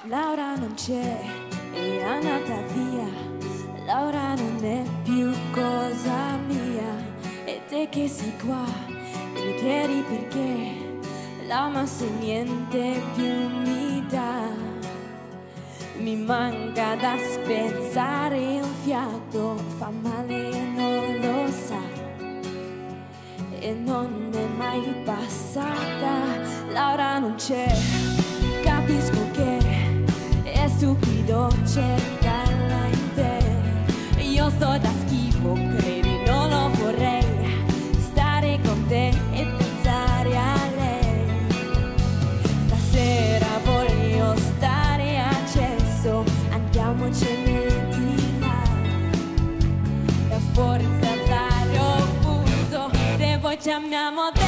Laura non c'è, è andata via. Laura non è più cosa mia. E te che sei qua, mi chiedi perché. L'ama se niente più mi dà. Mi manca da spezzare il fiato, fa male e non lo sa. E non è mai passata. Laura non c'è, capisco che è stupido cercarla in te. Io sto da schifo, credi, non lo vorrei stare con te e pensare a lei. Stasera voglio stare acceso, andiamocene di là. Da fuori sta zero punto, se vuoi chiamiamo te.